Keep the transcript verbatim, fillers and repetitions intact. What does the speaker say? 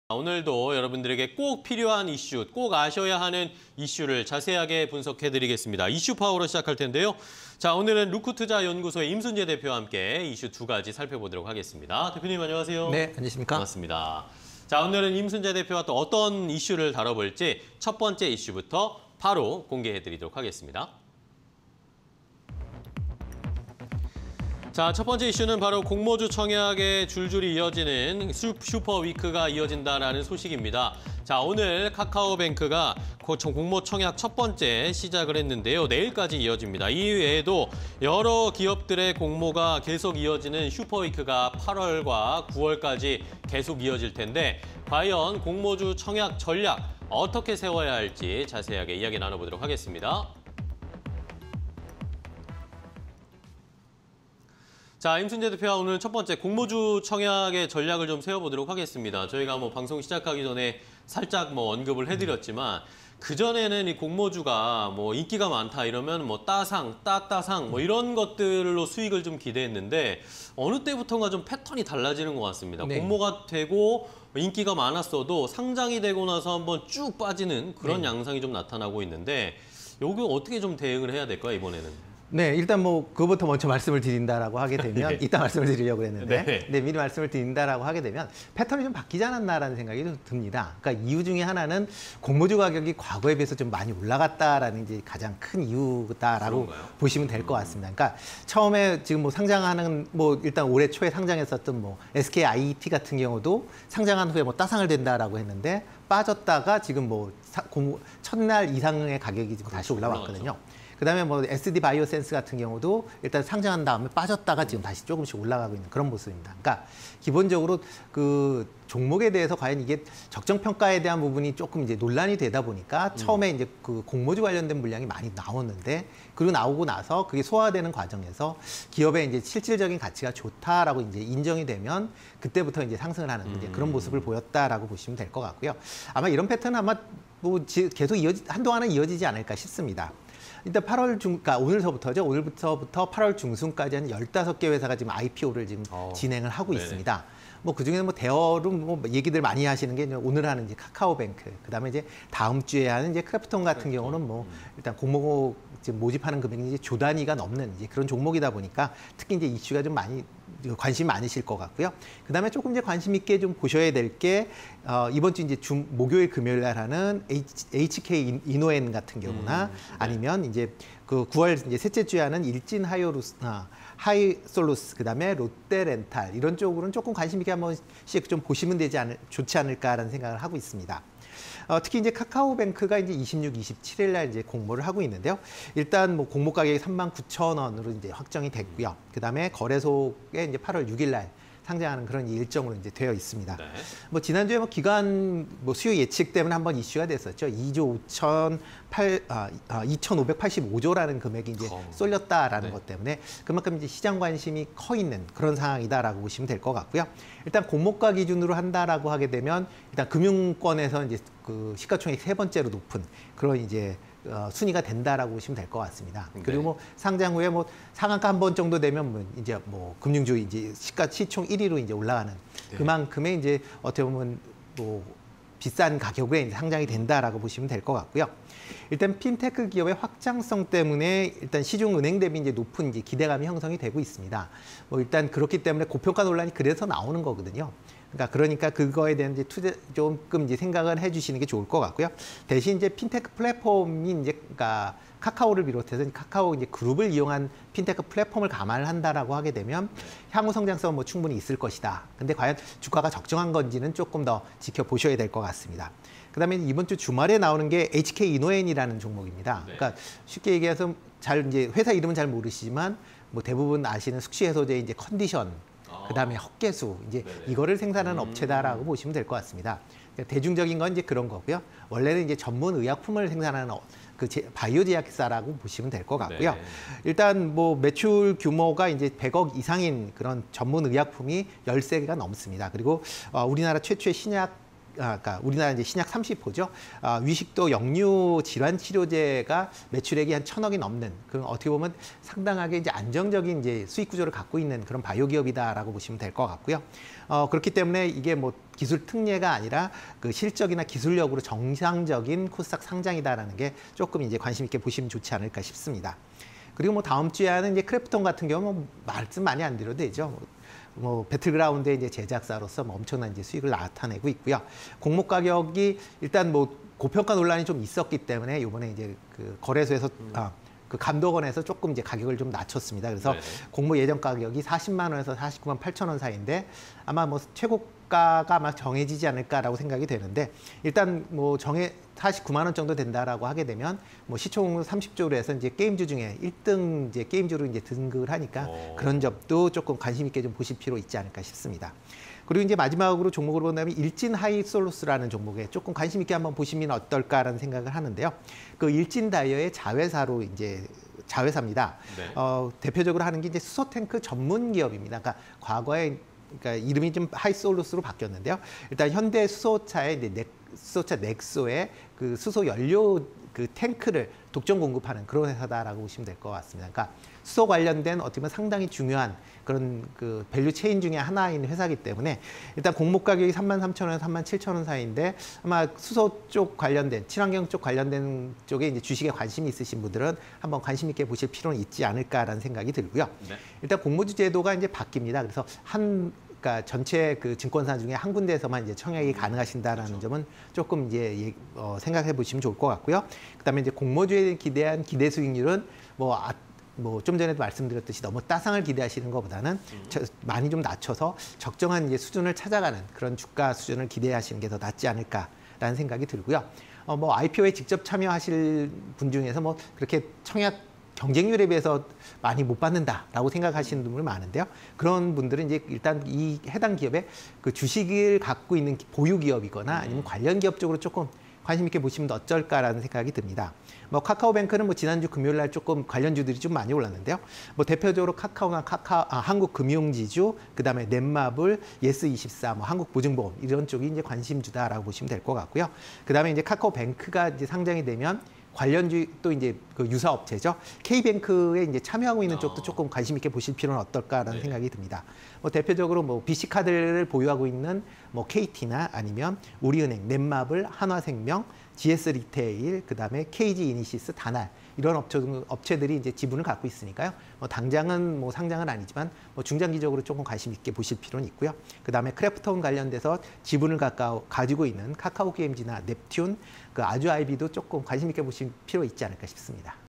오늘도 여러분들에게 꼭 필요한 이슈, 꼭 아셔야 하는 이슈를 자세하게 분석해드리겠습니다. 이슈 파워로 시작할 텐데요. 자, 오늘은 루크투자연구소의 임순재 대표와 함께 이슈 두 가지 살펴보도록 하겠습니다. 대표님 안녕하세요. 네, 안녕하십니까. 반갑습니다. 자, 오늘은 임순재 대표와 또 어떤 이슈를 다뤄볼지 첫 번째 이슈부터 바로 공개해드리도록 하겠습니다. 자, 첫 번째 이슈는 바로 공모주 청약에 줄줄이 이어지는 슈퍼위크가 이어진다라는 소식입니다. 자, 오늘 카카오뱅크가 공모 청약 첫 번째 시작을 했는데요. 내일까지 이어집니다. 이 외에도 여러 기업들의 공모가 계속 이어지는 슈퍼위크가 팔월과 구월까지 계속 이어질 텐데 과연 공모주 청약 전략 어떻게 세워야 할지 자세하게 이야기 나눠보도록 하겠습니다. 자, 임순재 대표와 오늘 첫 번째 공모주 청약의 전략을 좀 세워보도록 하겠습니다. 저희가 뭐 방송 시작하기 전에 살짝 뭐 언급을 해드렸지만 그전에는 이 공모주가 뭐 인기가 많다 이러면 뭐 따상, 따따상 뭐 이런 것들로 수익을 좀 기대했는데 어느 때부터인가 좀 패턴이 달라지는 것 같습니다. 네. 공모가 되고 인기가 많았어도 상장이 되고 나서 한번 쭉 빠지는 그런 네. 양상이 좀 나타나고 있는데 여기 어떻게 좀 대응을 해야 될까요, 이번에는? 네, 일단 뭐 그거부터 먼저 말씀을 드린다라고 하게 되면 네. 이따 말씀을 드리려고 했는데 네. 네, 미리 말씀을 드린다라고 하게 되면 패턴이 좀 바뀌지 않았나라는 생각이 좀 듭니다. 그러니까 이유 중에 하나는 공모주 가격이 과거에 비해서 좀 많이 올라갔다라는 게 가장 큰 이유다라고 그런가요? 보시면 될 것 같습니다. 그러니까 처음에 지금 뭐 상장하는 뭐 일단 올해 초에 상장했었던 뭐 에스케이아이티 같은 경우도 상장한 후에 뭐 따상을 된다라고 했는데 빠졌다가 지금 뭐 사, 공, 첫날 이상의 가격이 지금 다시 올라왔거든요. 올라갔죠. 그다음에 뭐 에스디 바이오센스 같은 경우도 일단 상장한 다음에 빠졌다가 지금 다시 조금씩 올라가고 있는 그런 모습입니다. 그러니까 기본적으로 그 종목에 대해서 과연 이게 적정 평가에 대한 부분이 조금 이제 논란이 되다 보니까 처음에 이제 그 공모주 관련된 물량이 많이 나오는데 그리고 나오고 나서 그게 소화되는 과정에서 기업의 이제 실질적인 가치가 좋다라고 이제 인정이 되면 그때부터 이제 상승을 하는 이제 그런 모습을 보였다라고 보시면 될 것 같고요. 아마 이런 패턴은 아마 뭐 계속 이어지 한동안은 이어지지 않을까 싶습니다. 일단 팔월 중, 그러니까 오늘서부터죠. 오늘부터부터 팔월 중순까지 한 열다섯 개 회사가 지금 아이피오를 지금 어, 진행을 하고 네네. 있습니다. 뭐 그중에는 뭐 대어로 뭐 얘기들 많이 하시는 게 오늘 하는 이제 카카오뱅크, 그다음에 이제 다음 주에 하는 이제 크래프톤 같은 크래프톤. 경우는 뭐 일단 공모 지금 모집하는 금액이 이제 조 단위가 넘는 이제 그런 종목이다 보니까 특히 이제 이슈가 좀 많이 관심이 많으실 것 같고요. 그다음에 조금 이제 관심 있게 좀 보셔야 될 게 어, 이번 주 이제 중 목요일 금요일 날 하는 에이치케이 이노엔 같은 경우나 음, 네. 아니면 이제 그 구월 이제 셋째 주에 하는 일진 하이오루스 아, 하이솔루스 그다음에 롯데렌탈 이런 쪽으로는 조금 관심 있게 한 번씩 좀 보시면 되지 않을 좋지 않을까라는 생각을 하고 있습니다. 어, 특히 이제 카카오뱅크가 이제 이십육, 이십칠 일 날 이제 공모를 하고 있는데요. 일단 뭐 공모 가격이 삼만 구천 원으로 이제 확정이 됐고요. 그다음에 거래소에 이제 팔월 육일 날 상장하는 그런 일정으로 이제 되어 있습니다. 네. 뭐 지난주에 뭐 기관 뭐 수요 예측 때문에 한번 이슈가 됐었죠. 이조 이천오백팔십오조라는 금액이 이제 어. 쏠렸다라는 네. 것 때문에 그만큼 이제 시장 관심이 커 있는 그런 상황이다라고 보시면 될 것 같고요. 일단 공모가 기준으로 한다라고 하게 되면 일단 금융권에서 이제 그 시가총액 세 번째로 높은 그런 이제 어, 순위가 된다라고 보시면 될 것 같습니다. 네. 그리고 뭐 상장 후에 뭐 상한가 한 번 정도 되면 뭐 이제 뭐 금융주 이제 시가 시총 일 위로 이제 올라가는 네. 그만큼의 이제 어떻게 보면 뭐 비싼 가격에 이제 상장이 된다라고 보시면 될 것 같고요. 일단 핀테크 기업의 확장성 때문에 일단 시중 은행 대비 이제 높은 이제 기대감이 형성이 되고 있습니다. 뭐 일단 그렇기 때문에 고평가 논란이 그래서 나오는 거거든요. 그러니까 그러니까 그거에 대한 이제 투자 조금 이제 생각을 해주시는 게 좋을 것 같고요. 대신 이제 핀테크 플랫폼이 이제 그러니까 카카오를 비롯해서 카카오 이제 그룹을 이용한 핀테크 플랫폼을 감안을 한다라고 하게 되면 향후 성장성 뭐 충분히 있을 것이다. 근데 과연 주가가 적정한 건지는 조금 더 지켜보셔야 될 것 같습니다. 그다음에 이번 주 주말에 나오는 게 에이치케이 이노엔이라는 종목입니다. 네. 그러니까 쉽게 얘기해서 잘 이제 회사 이름은 잘 모르시지만 뭐 대부분 아시는 숙취 해소제 이제 컨디션 그다음에 헛개수 이제 네네. 이거를 생산하는 음. 업체다라고 보시면 될 것 같습니다. 그러니까 대중적인 건 이제 그런 거고요. 원래는 이제 전문 의약품을 생산하는 그 바이오 제약사라고 보시면 될 것 같고요. 네. 일단 뭐 매출 규모가 이제 백억 이상인 그런 전문 의약품이 열세 개가 넘습니다. 그리고 어, 우리나라 최초의 신약 아, 그러니까 우리나라 이제 신약 삼십 호죠. 아, 위식도 역류 질환 치료제가 매출액이 한 천억이 넘는 그 어떻게 보면 상당하게 이제 안정적인 이제 수익 구조를 갖고 있는 그런 바이오 기업이다라고 보시면 될 것 같고요. 어, 그렇기 때문에 이게 뭐 기술 특례가 아니라 그 실적이나 기술력으로 정상적인 코스닥 상장이다라는 게 조금 이제 관심 있게 보시면 좋지 않을까 싶습니다. 그리고 뭐 다음 주에 하는 이제 크래프톤 같은 경우 뭐 말씀 많이 안 드려도 되죠. 뭐 배틀그라운드의 이제 제작사로서 뭐 엄청난 이제 수익을 나타내고 있고요. 공모 가격이 일단 뭐 고평가 논란이 좀 있었기 때문에 이번에 이제 그 거래소에서 음. 아, 그 감독원에서 조금 이제 가격을 좀 낮췄습니다. 그래서 네네. 공모 예정 가격이 사십만 원에서 사십구만 팔천 원 사이인데 아마 뭐 최고가가 아마 정해지지 않을까라고 생각이 되는데 일단 뭐 정해 사십구만 원 정도 된다라고 하게 되면 뭐 시총 삼십조로 해서 이제 게임주 중에 일 등 이제 게임주로 이제 등극을 하니까 오. 그런 점도 조금 관심 있게 좀 보실 필요 있지 않을까 싶습니다. 그리고 이제 마지막으로 종목으로 본다면 일진 하이솔루스라는 종목에 조금 관심 있게 한번 보시면 어떨까라는 생각을 하는데요. 그 일진 다이어의 자회사로 이제 자회사입니다. 네. 어, 대표적으로 하는 게 이제 수소 탱크 전문 기업입니다. 그러니까 과거에 그러니까 이름이 좀 하이솔루스로 바뀌었는데요. 일단 현대 수소차의 이제 넥, 수소차 넥소의 그 수소 연료 그 탱크를 독점 공급하는 그런 회사다라고 보시면 될 것 같습니다. 그러니까 수소 관련된 어떻게 보면 상당히 중요한 그런 그 밸류 체인 중에 하나인 회사이기 때문에 일단 공모 가격이 삼만 삼천 원에서 삼만 칠천 원 사이인데 아마 수소 쪽 관련된 친환경 쪽 관련된 쪽에 이제 주식에 관심이 있으신 분들은 한번 관심 있게 보실 필요는 있지 않을까라는 생각이 들고요. 네. 일단 공모주 제도가 이제 바뀝니다. 그래서 한 그러니까 전체 그 증권사 중에 한 군데에서만 이제 청약이 가능하신다라는 그렇죠. 점은 조금 이제 어, 생각해 보시면 좋을 것 같고요. 그다음에 이제 공모주에 기대한 기대 수익률은 뭐 아, 뭐 좀 전에도 말씀드렸듯이 너무 따상을 기대하시는 것보다는 음. 저, 많이 좀 낮춰서 적정한 이제 수준을 찾아가는 그런 주가 수준을 기대하시는 게 더 낫지 않을까라는 생각이 들고요. 어, 뭐 아이피오에 직접 참여하실 분 중에서 뭐 그렇게 청약 경쟁률에 비해서 많이 못 받는다라고 생각하시는 분들 많은데요. 그런 분들은 이제 일단 이 해당 기업의 그 주식을 갖고 있는 보유 기업이거나 아니면 관련 기업 쪽으로 조금 관심 있게 보시면 어쩔까라는 생각이 듭니다. 뭐 카카오뱅크는 뭐 지난주 금요일 날 조금 관련주들이 좀 많이 올랐는데요. 뭐 대표적으로 카카오나 카카오, 아, 한국금융지주, 그다음에 넷마블, 예스이십사, 뭐 한국보증보험 이런 쪽이 이제 관심주다라고 보시면 될 것 같고요. 그다음에 이제 카카오뱅크가 이제 상장이 되면 관련주 또 이제 그 유사 업체죠. K뱅크에 이제 참여하고 있는 쪽도 조금 관심 있게 보실 필요는 어떨까라는 네. 생각이 듭니다. 뭐 대표적으로 뭐 비씨카드를 보유하고 있는 뭐 케이티나 아니면 우리은행, 넷마블, 한화생명, 지에스리테일, 그다음에 케이지이니시스, 다날 이런 업체, 업체들이 이제 지분을 갖고 있으니까요. 뭐 당장은 뭐 상장은 아니지만 뭐 중장기적으로 조금 관심 있게 보실 필요는 있고요. 그다음에 크래프톤 관련돼서 지분을 가까워, 가지고 있는 카카오 게임즈나 넵튠, 그 아주아이비도 조금 관심 있게 보실 필요 있지 않을까 싶습니다.